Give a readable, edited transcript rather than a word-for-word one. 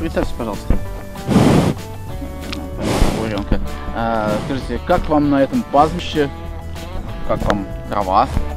Представьте, пожалуйста. Буренка. Скажите, как вам на этом пастбище? Как вам трава?